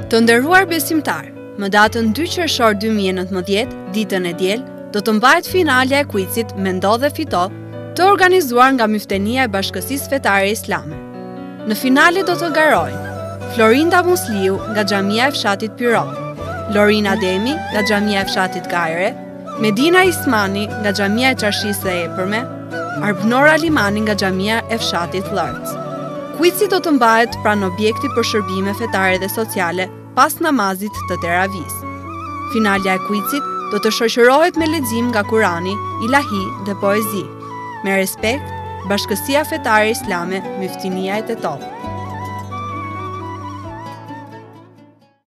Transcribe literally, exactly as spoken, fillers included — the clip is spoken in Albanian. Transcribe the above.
Të nderuar besimtar, më datën dy qershor dy mijë e nëntëmbëdhjetë, ditën e diel, do të mbahet finalja e kuicit Mendo dhe Fito, të organizuar nga Myftenia e Bashkësisë Fetare Islame. Në finale do të garojnë Florinda Musliu nga Xhamia e Fshatit Piron, Lorina Demi nga Xhamia e Fshatit Gajre, Medina Ismani nga Xhamia e Çarshisë së Epërme, Arbnora Limani nga Xhamia e Fshatit Lërc. Kuici do të mbahet pranë objekti për shërbime fetare dhe sociale pas namazit të teravis. Finalja e kuicit do të shoqërohet me lexim nga Kurani, ilahi dhe poezi. Me respekt, Bashkësia Fetare Islame, Myftenia e Tetovë.